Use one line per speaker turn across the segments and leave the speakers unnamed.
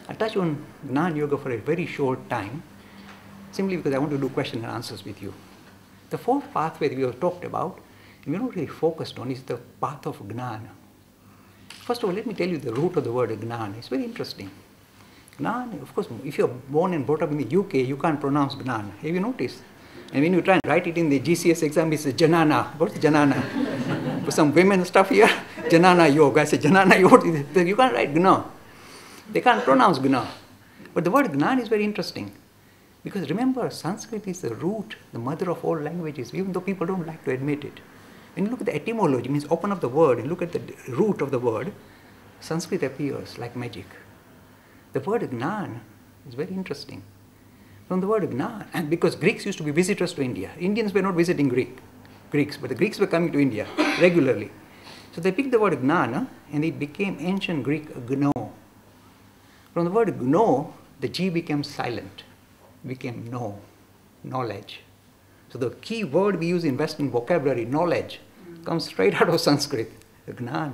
I'll touch on Gnana Yoga for a very short time, simply because I want to do question and answers with you. The fourth pathway that we have talked about, and we're not really focused on, is the path of Gnana. First of all, let me tell you the root of the word Gnana. It's very interesting. Gnana, of course, if you're born and brought up in the UK, you can't pronounce Gnana. Have you noticed? And when you try and write it in the GCS exam, it's Jnana. What's Jnana? For some women stuff here, Jnana Yoga. I say Jnana Yoga. You can't write Gna. They can't pronounce Gna. But the word Gnana is very interesting. Because remember, Sanskrit is the root, the mother of all languages, even though people don't like to admit it. When you look at the etymology, means open up the word and look at the root of the word, Sanskrit appears like magic. The word Gnana is very interesting. From the word Gnana, and because Greeks used to be visitors to India. Indians were not visiting Greeks, but the Greeks were coming to India regularly. So they picked the word Gnana and it became ancient Greek Gno. From the word Gno, the G became silent, became no, knowledge. So the key word we use in Western vocabulary, knowledge, comes straight out of Sanskrit, the Gnana.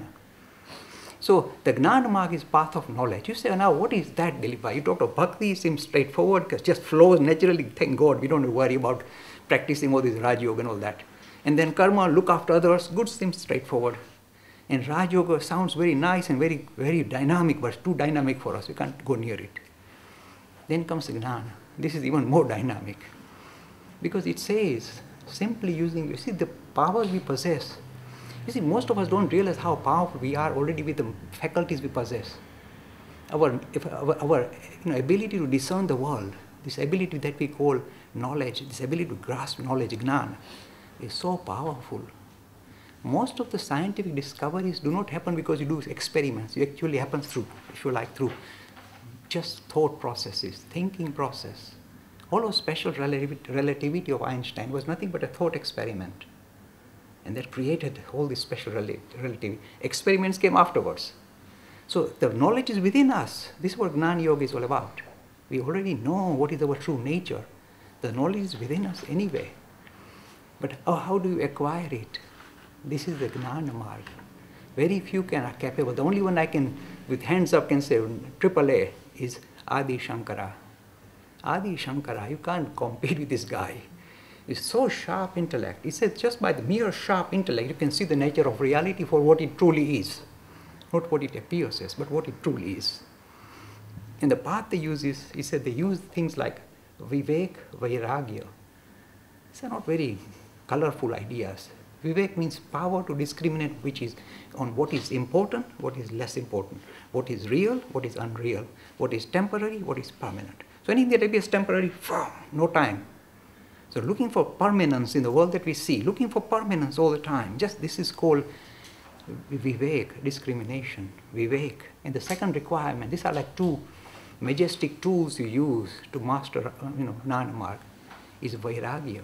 So the Gnana marg is path of knowledge. You say, now what is that, Dilipa? You talk of bhakti, it seems straightforward, because it just flows naturally. Thank God, we don't have to worry about practicing all this Raj Yoga and all that. And then karma, look after others, good seems straightforward. And Raj Yoga sounds very nice and very, very dynamic, but it's too dynamic for us. We can't go near it. Then comes Gnana. This is even more dynamic. Because it says, simply using, you see, the powers we possess. You see, most of us don't realize how powerful we are already with the faculties we possess. Our ability to discern the world, this ability that we call knowledge, this ability to grasp knowledge, Gnana, is so powerful. Most of the scientific discoveries do not happen because you do experiments. It actually happens through, if you like, through just thought processes, thinking process. All of special relativity of Einstein was nothing but a thought experiment. And that created all this special relativity. Experiments came afterwards. So the knowledge is within us. This is what Gnana Yoga is all about. We already know what is our true nature. The knowledge is within us anyway. But how do you acquire it? This is the Gnana marg. Very few are capable. The only one I can, with hands up, can say AAA is Adi Shankara. Adi Shankara, you can't compete with this guy. It's so sharp intellect. He said just by the mere sharp intellect, you can see the nature of reality for what it truly is. Not what it appears as, but what it truly is. And the path they use is, he said they use things like Vivek, Vairagya. These are not very colorful ideas. Vivek means power to discriminate which is on what is important, what is less important, what is real, what is unreal, what is temporary, what is permanent. So anything that appears temporary, no time. So looking for permanence in the world that we see, looking for permanence all the time, just this is called Vivek, discrimination, Vivek. And the second requirement, these are like two majestic tools you use to master, Gnana marg, is Vairagya.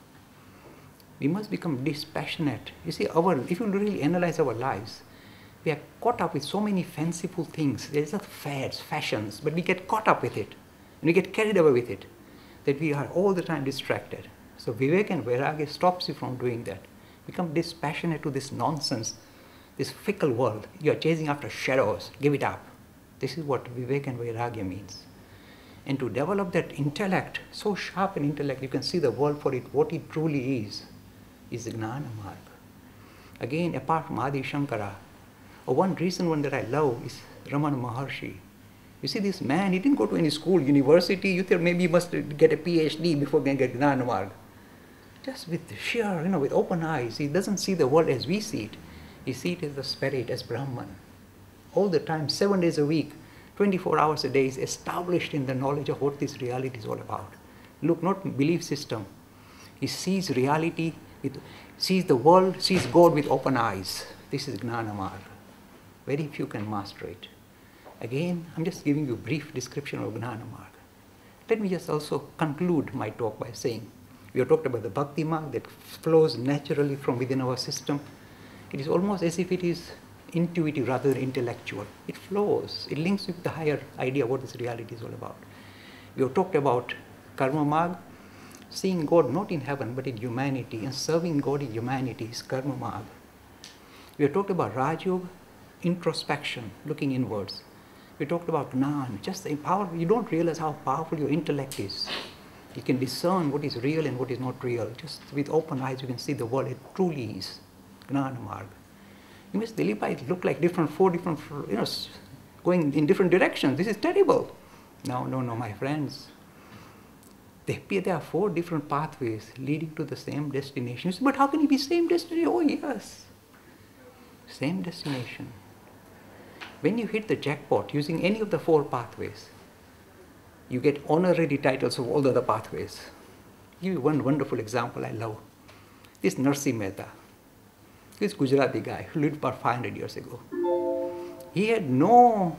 We must become dispassionate. You see, if you really analyze our lives, we are caught up with so many fanciful things. There is not fads, fashions, but we get caught up with it. And we get carried away with it, that we are all the time distracted. So Vivek and Vairagya stops you from doing that. Become dispassionate to this nonsense, this fickle world. You are chasing after shadows. Give it up. This is what Vivek and Vairagya means. And to develop that intellect, so sharp an intellect, you can see the world for it, what it truly is the Gnana marg. Again, apart from Adi Shankara, one recent one that I love is Ramana Maharshi. You see, this man, he didn't go to any school, university. You think maybe he must get a PhD before he can get Gnana marg. Just with sheer, with open eyes, he doesn't see the world as we see it. He sees it as the spirit, as Brahman. All the time, 7 days a week, 24 hours a day, is established in the knowledge of what this reality is all about. Look, not belief system. He sees reality, sees the world, sees God with open eyes. This is Gnana marg. Very few can master it. Again, I'm just giving you a brief description of Gnana marg. Let me just also conclude my talk by saying, we have talked about the Bhakti marg that flows naturally from within our system. It is almost as if it is intuitive rather than intellectual. It flows. It links with the higher idea of what this reality is all about. We have talked about Karma marg, seeing God not in heaven but in humanity, and serving God in humanity is Karma marg. We have talked about Raj Yoga, introspection, looking inwards. We talked about Jnana, just the power. You don't realize how powerful your intellect is. You can discern what is real and what is not real. Just with open eyes, you can see the world it truly is. Jnana Marg. You must deliver it look like four different, going in different directions. This is terrible. No, my friends. There are 4 different pathways leading to the same destination. But how can it be same destination? Oh yes, same destination. When you hit the jackpot using any of the 4 pathways, you get honorary titles of all the other pathways. I'll give you one wonderful example I love. This Narsi Mehta, this Gujarati guy who lived about 500 years ago. He had no,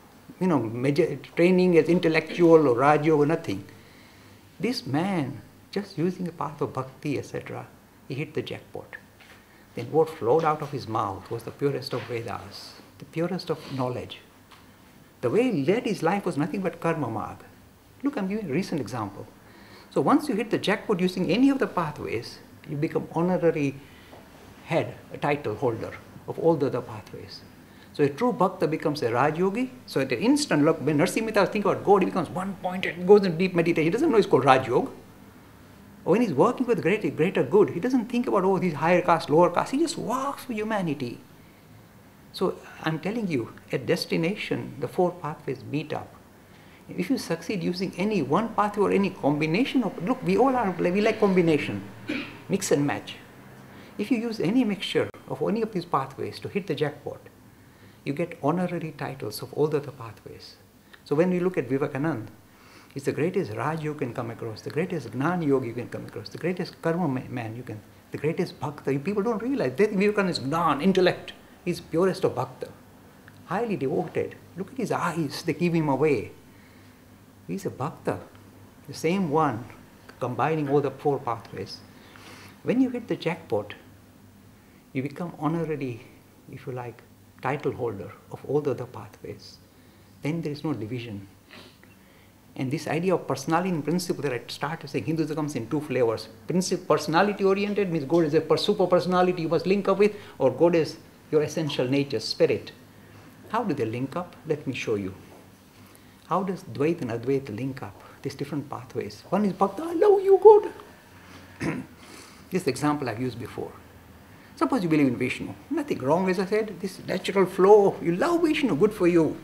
major training as intellectual or Raj Yoga, nothing. This man, just using the path of bhakti, etc., he hit the jackpot. Then what flowed out of his mouth was the purest of Vedas, the purest of knowledge. The way he led his life was nothing but karma marg. Look, I'm giving a recent example. So once you hit the jackpot using any of the pathways, you become honorary head, a title holder of all the other pathways. So a true bhakta becomes a Raj Yogi. So at the instant, look, when Narsi Mehta thinks about God, he becomes one-pointed, he goes in deep meditation. He doesn't know it's called Raj Yoga. Or when he's working with greater good, he doesn't think about, these higher caste, lower caste. He just walks with humanity. So I'm telling you, at destination, the 4 pathways meet up. If you succeed using any one pathway or any combination of, look, we like combination, mix and match. If you use any mixture of any of these pathways to hit the jackpot, you get honorary titles of all the other pathways. So when you look at Vivekananda, he's the greatest Raj you can come across, the greatest Jnana Yogi you can come across, the greatest Karma man you can, the greatest Bhakta. People don't realize that Vivekananda is Jnana, intellect. He's purest of Bhakta, highly devoted. Look at his eyes, they give him away. He's a Bhakta, the same one, combining all the 4 pathways. When you hit the jackpot, you become honorary, if you like, title holder of all the other pathways. Then there is no division. And this idea of personality in principle that I started saying, Hinduism comes in 2 flavors. Personality oriented means God is a super personality you must link up with, or God is your essential nature, spirit. How do they link up? Let me show you. How does Dvaita and Advaita link up? These different pathways. One is Bhakta, I love you, God. This is the example I've used before. Suppose you believe in Vishnu. Nothing wrong, as I said. This natural flow. You love Vishnu, good for you.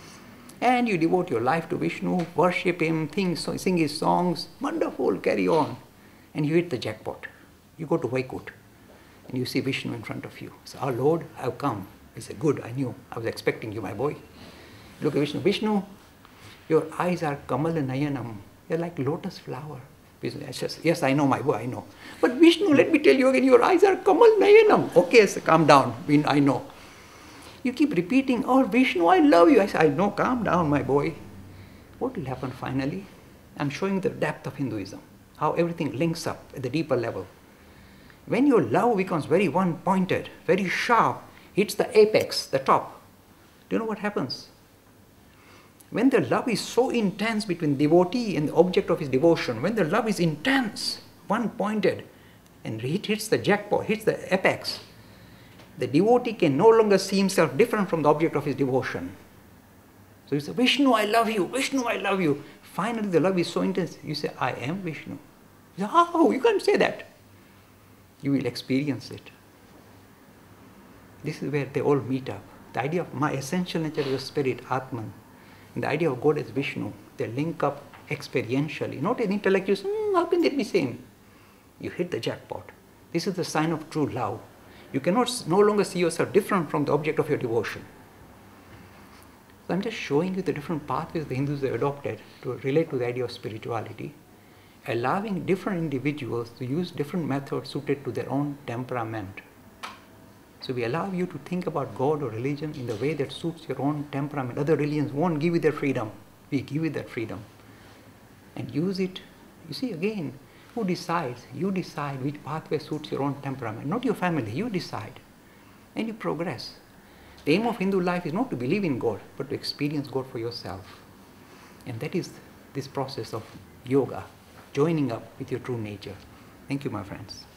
And you devote your life to Vishnu, worship him, sing his songs. Wonderful, carry on. And you hit the jackpot. You go to Vaikut. And you see Vishnu in front of you. So, our Lord, I've come. He said, good, I knew. I was expecting you, my boy. Look at Vishnu. Vishnu, your eyes are Kamala Nayanam. You're like lotus flower. Yes, I know, my boy, I know. But Vishnu, let me tell you again, your eyes are Kamal Nayanam. Okay, so calm down, I know. You keep repeating, oh Vishnu, I love you. I say, I know, calm down, my boy. What will happen finally? I'm showing the depth of Hinduism, how everything links up at the deeper level. When your love becomes very one-pointed, very sharp, hits the apex, the top, do you know what happens? When the love is so intense between devotee and the object of his devotion, when the love is intense, one-pointed, and it hits the jackpot, hits the apex, the devotee can no longer see himself different from the object of his devotion. So you say, Vishnu, I love you. Vishnu, I love you. Finally, the love is so intense, you say, I am Vishnu. You say, how? You can't say that. You will experience it. This is where they all meet up. The idea of my essential nature is spirit, Atman. And the idea of God as Vishnu, they link up experientially, not an intellectual, how can they be same? You hit the jackpot. This is the sign of true love. You cannot no longer see yourself different from the object of your devotion. So I'm just showing you the different pathways the Hindus have adopted to relate to the idea of spirituality, allowing different individuals to use different methods suited to their own temperament. So we allow you to think about God or religion in the way that suits your own temperament. Other religions won't give you that freedom. We give you that freedom. And use it. You see, again, who decides? You decide which pathway suits your own temperament. Not your family. You decide. And you progress. The aim of Hindu life is not to believe in God, but to experience God for yourself. And that is this process of yoga, joining up with your true nature. Thank you, my friends.